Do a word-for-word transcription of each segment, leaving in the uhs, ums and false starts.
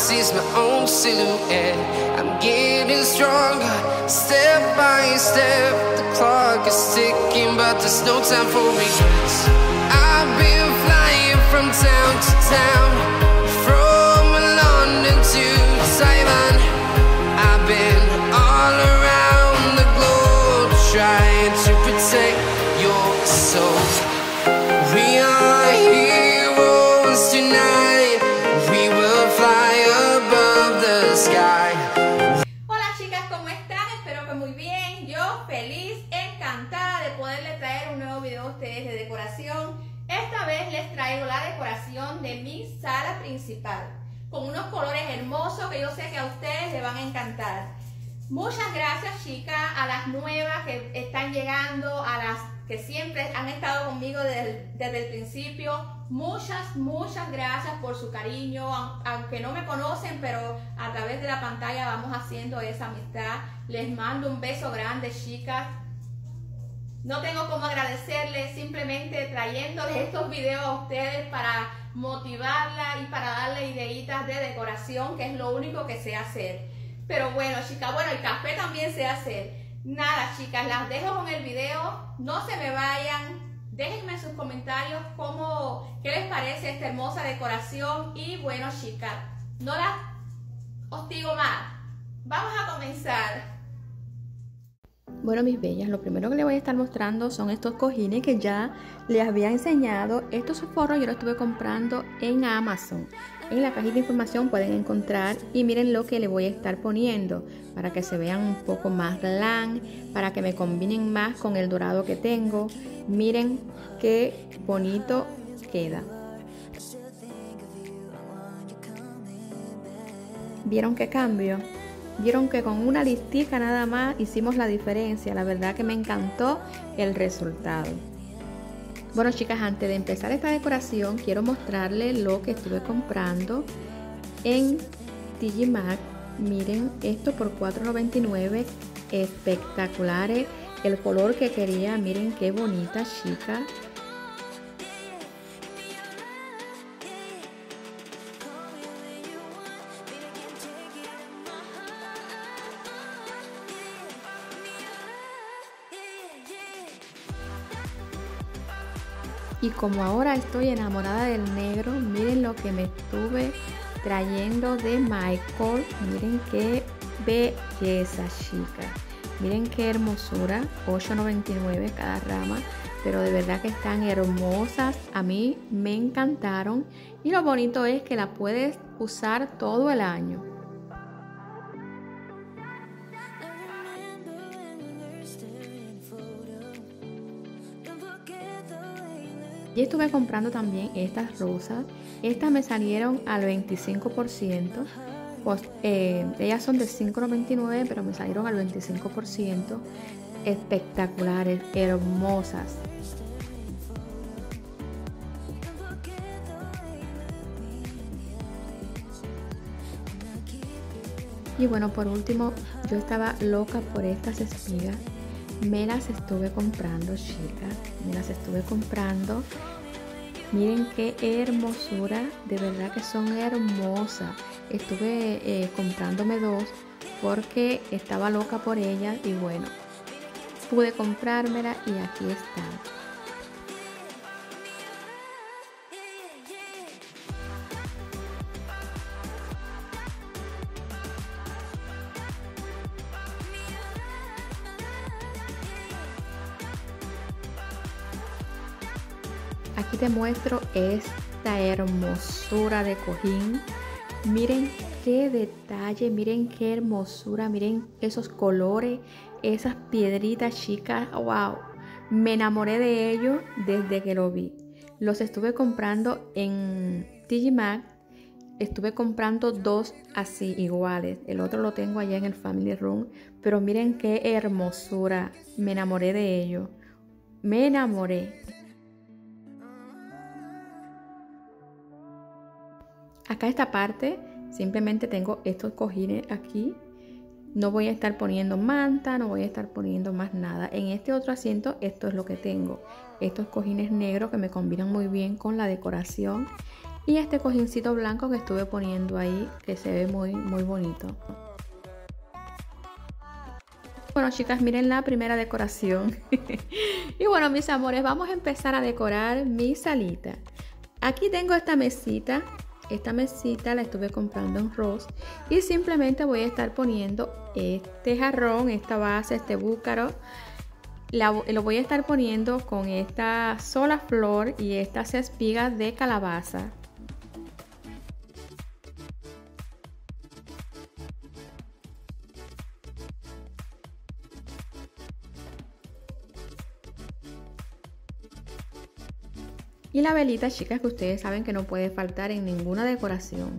sees my own silhouette. I'm getting stronger, step by step. The clock is ticking, but there's no time for regrets. I've been flying from town to town, from London to Taiwan. I've been all around the globe, trying to protect your soul. We are heroes tonight. We will fly above the sky. Hola chicas, ¿cómo están? Espero que muy bien. Yo feliz, encantada de poderles traer un nuevo video a ustedes de decoración. Esta vez les traigo la decoración de mi sala principal, con unos colores hermosos que yo sé que a ustedes les van a encantar. Muchas gracias chicas, a las nuevas que están llegando, a las que siempre han estado conmigo desde, desde el principio. Muchas, muchas gracias por su cariño, aunque no me conocen, pero a través de la pantalla vamos haciendo esa amistad. Les mando un beso grande chicas. No tengo cómo agradecerles, simplemente trayéndoles estos videos a ustedes para motivarla y para darle ideitas de decoración, que es lo único que sé hacer. Pero bueno chicas, bueno, el café también sé hacer. Nada chicas, las dejo con el video, no se me vayan, déjenme en sus comentarios cómo, qué les parece esta hermosa decoración. Y bueno chicas, no las hostigo más, vamos a comenzar. Bueno mis bellas, lo primero que les voy a estar mostrando son estos cojines que ya les había enseñado. Estos forros yo los estuve comprando en Amazon. En la cajita de información pueden encontrar, y miren lo que le voy a estar poniendo para que se vean un poco más glam, para que me combinen más con el dorado que tengo. Miren qué bonito queda. ¿Vieron qué cambio? Vieron que con una listica nada más hicimos la diferencia. La verdad que me encantó el resultado. Bueno chicas, antes de empezar esta decoración quiero mostrarles lo que estuve comprando en T J Maxx. Miren esto por cuatro noventa y nueve, espectaculares, el color que quería. Miren qué bonita chicas. Y como ahora estoy enamorada del negro, miren lo que me estuve trayendo de Michael. Miren qué belleza chicas. Miren qué hermosura. ocho noventa y nueve cada rama. Pero de verdad que están hermosas. A mí me encantaron. Y lo bonito es que la puedes usar todo el año. Y estuve comprando también estas rosas. Estas me salieron al veinticinco por ciento. Pues, eh, ellas son de cinco noventa y nueve, pero me salieron al veinticinco por ciento. Espectaculares, hermosas. Y bueno, por último, yo estaba loca por estas espigas. Me las estuve comprando chicas, me las estuve comprando. Miren qué hermosura, de verdad que son hermosas. Estuve eh, comprándome dos porque estaba loca por ellas y bueno, pude comprármela y aquí están. Aquí te muestro esta hermosura de cojín. Miren qué detalle, miren qué hermosura, miren esos colores, esas piedritas chicas. Wow, me enamoré de ellos desde que lo vi. Los estuve comprando en T J Maxx. Estuve comprando dos así iguales. El otro lo tengo allá en el Family Room. Pero miren qué hermosura, me enamoré de ellos. Me enamoré. Acá esta parte simplemente tengo estos cojines aquí. No voy a estar poniendo manta, no voy a estar poniendo más nada. En este otro asiento esto es lo que tengo. Estos cojines negros que me combinan muy bien con la decoración. y este cojincito blanco que estuve poniendo ahí, que se ve muy muy bonito. Bueno, chicas, miren la primera decoración. Y bueno, mis amores, vamos a empezar a decorar mi salita. Aquí tengo esta mesita. Esta mesita la estuve comprando en Ross y simplemente voy a estar poniendo este jarrón, esta base, este búcaro. La, lo voy a estar poniendo con esta sola flor y estas espigas de calabaza. Y la velita, chicas, que ustedes saben que no puede faltar en ninguna decoración.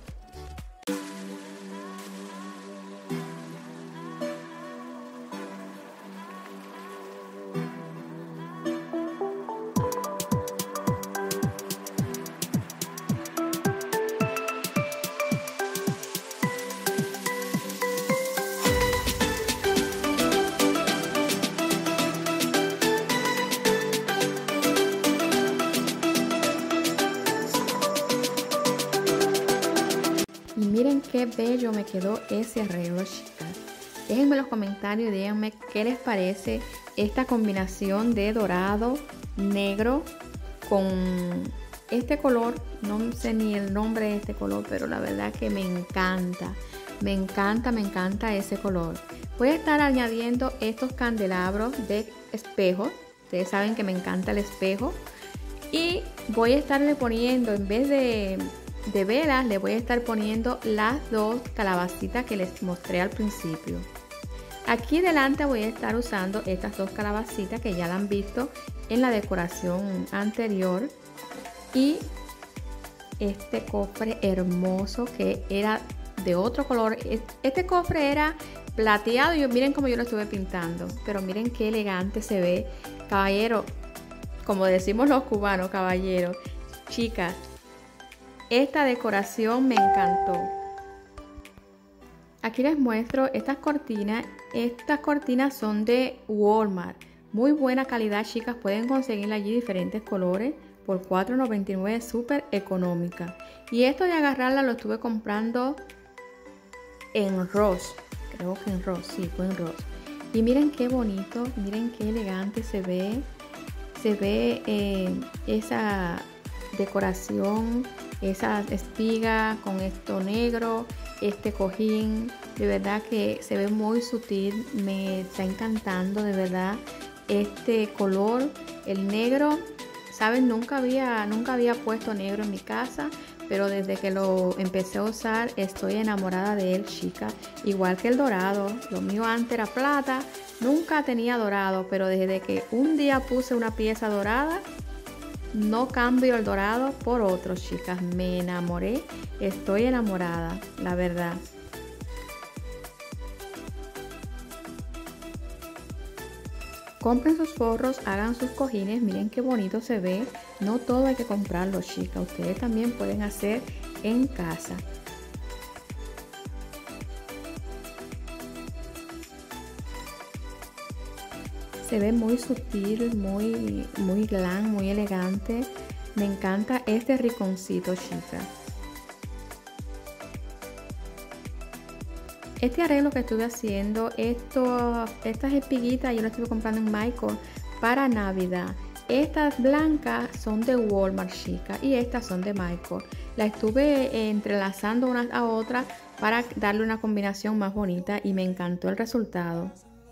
Y miren qué bello me quedó ese arreglo, chicas. Déjenme en los comentarios y díganme qué les parece esta combinación de dorado, negro con este color. No sé ni el nombre de este color, pero la verdad que me encanta. Me encanta, me encanta ese color. Voy a estar añadiendo estos candelabros de espejo. Ustedes saben que me encanta el espejo. Y voy a estarle poniendo, en vez de... de velas, le voy a estar poniendo las dos calabacitas que les mostré al principio. Aquí delante voy a estar usando estas dos calabacitas que ya la han visto en la decoración anterior, y este cofre hermoso que era de otro color. Este cofre era plateado y miren cómo yo lo estuve pintando, pero miren qué elegante se ve, caballero, como decimos los cubanos, caballero. Chicas, esta decoración me encantó. Aquí les muestro estas cortinas. Estas cortinas son de Walmart. Muy buena calidad, chicas. Pueden conseguirla allí diferentes colores por cuatro noventa y nueve, súper económica. Y esto de agarrarla lo estuve comprando en Ross. Creo que en Ross, sí, fue en Ross. Y miren qué bonito, miren qué elegante se ve. Se ve eh, esa decoración, esa espiga con esto negro, este cojín. De verdad que se ve muy sutil, me está encantando de verdad este color, el negro. Saben, nunca había nunca había puesto negro en mi casa, pero desde que lo empecé a usar estoy enamorada de él, chicas. Igual que el dorado, lo mío antes era plata, nunca tenía dorado, pero desde que un día puse una pieza dorada, no cambio el dorado por otro, chicas. Me enamoré, estoy enamorada, la verdad. Compren sus forros, hagan sus cojines, miren qué bonito se ve. No todo hay que comprarlo, chicas. Ustedes también pueden hacer en casa. Se ve muy sutil, muy, muy glam, muy elegante. Me encanta este rinconcito, chicas. Este arreglo que estuve haciendo, esto, estas espiguitas yo las estuve comprando en Michael para Navidad. Estas blancas son de Walmart, chicas, y estas son de Michael. Las estuve entrelazando unas a otras para darle una combinación más bonita y me encantó el resultado.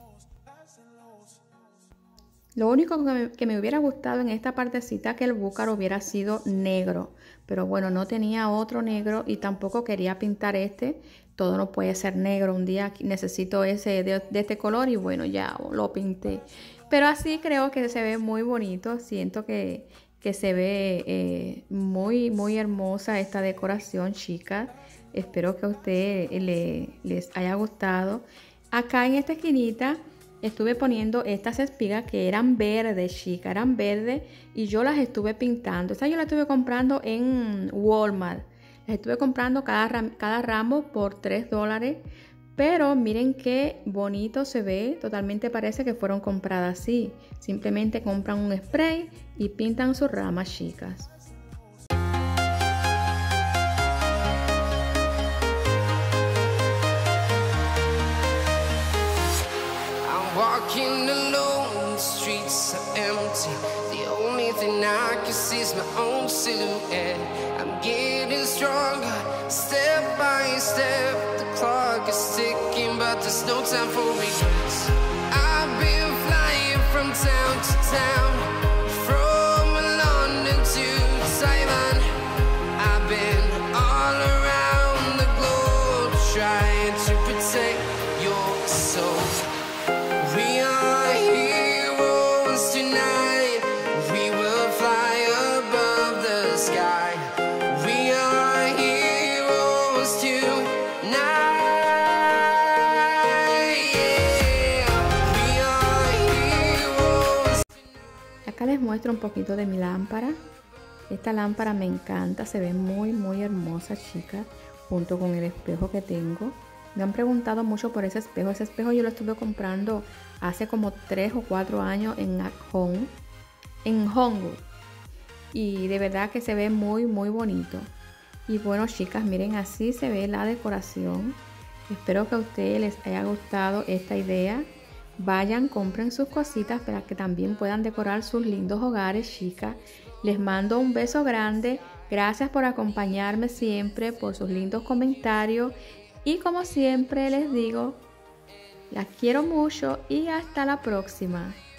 Lo único que me, que me hubiera gustado en esta partecita que el búcaro hubiera sido negro, pero bueno, no tenía otro negro y tampoco quería pintar este. Todo no puede ser negro, un día necesito ese de, de este color y bueno, ya lo pinté. Pero así creo que se ve muy bonito, siento que, que se ve eh, muy muy hermosa esta decoración, chicas. Espero que a ustedes le, les haya gustado. Acá en esta esquinita estuve poniendo estas espigas que eran verdes, chicas, eran verdes y yo las estuve pintando. Estas yo las estuve comprando en Walmart. Las estuve comprando cada, ram cada ramo por tres dólares. Pero miren qué bonito se ve. Totalmente parece que fueron compradas así. Simplemente compran un spray y pintan sus ramas, chicas. thing I can see is my own silhouette. I'm getting stronger, step by step. The clock is ticking, but there's no time for regrets. I've been flying from town to town, from London to Taiwan. I've been all around the globe trying to protect your soul. We are heroes tonight. We will fly above the sky. We are heroes tonight. Yeah. We are heroes. Acá les muestro un poquito de mi lámpara. Esta lámpara me encanta, se ve muy muy hermosa, chicas, junto con el espejo que tengo. Me han preguntado mucho por ese espejo. Ese espejo yo lo estuve comprando hace como tres o cuatro años en Hong, en Honggu. Y de verdad que se ve muy muy bonito. Y bueno, chicas, miren, así se ve la decoración. Espero que a ustedes les haya gustado esta idea. Vayan, compren sus cositas para que también puedan decorar sus lindos hogares, chicas. Les mando un beso grande. Gracias por acompañarme siempre, por sus lindos comentarios. Y como siempre les digo, las quiero mucho y hasta la próxima.